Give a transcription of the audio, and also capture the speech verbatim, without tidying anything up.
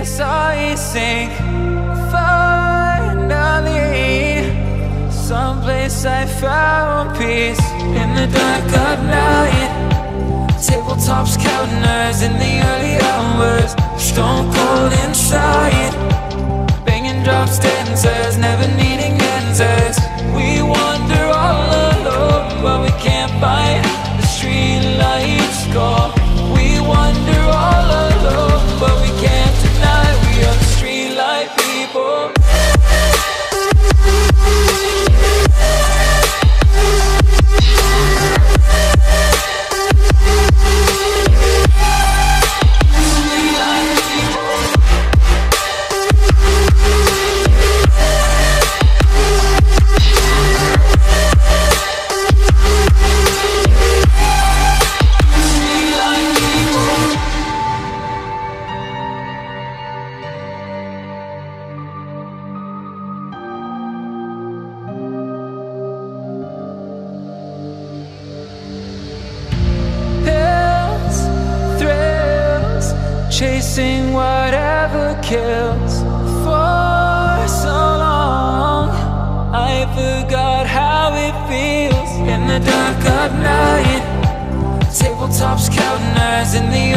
as I sink. Finally, someplace I found peace. In the dark of night, tabletops counting hours in the early hours. Stone cold inside, banging drop stanzas, never needing answers. We wander all alone, but we can't find the street lights go. We wander all alone, but we can't deny we are the street light people. Chasing whatever kills. For so long I forgot how it feels. In the dark of night, tabletops counting hours in the